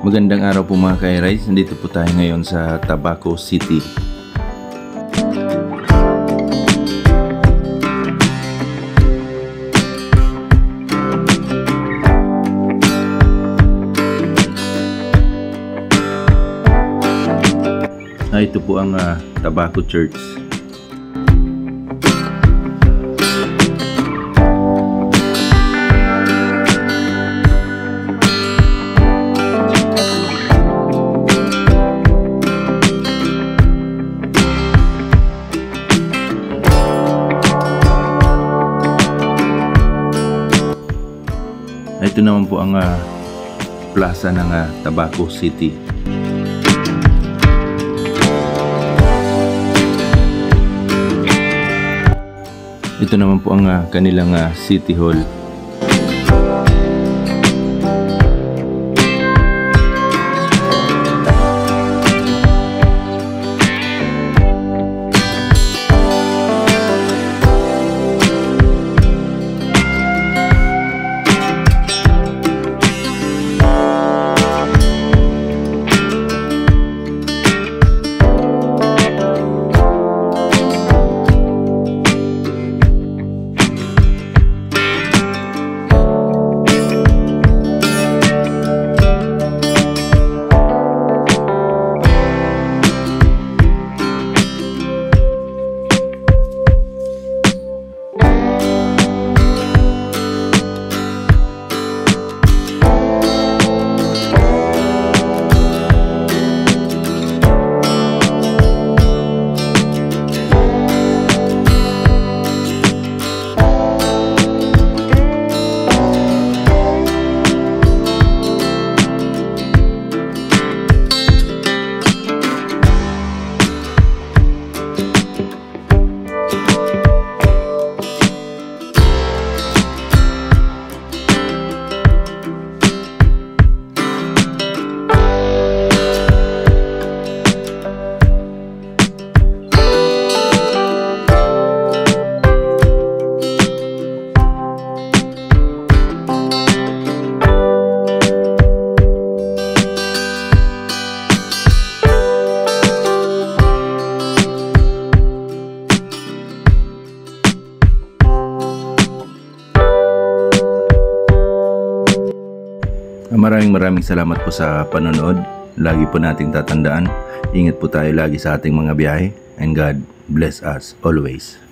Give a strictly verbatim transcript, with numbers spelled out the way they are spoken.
Magandang araw po mga ka-rice. Nandito po tayo ngayon sa Tabaco City. Ah, ito po ang uh, Tabaco Church. Ito naman po ang uh, plaza ng uh, Tabaco City. Ito naman po ang uh, kanilang uh, City Hall. Maraming maraming salamat po sa panonood. Lagi po nating tatandaan, ingat po tayo lagi sa ating mga biyahe, and God bless us always.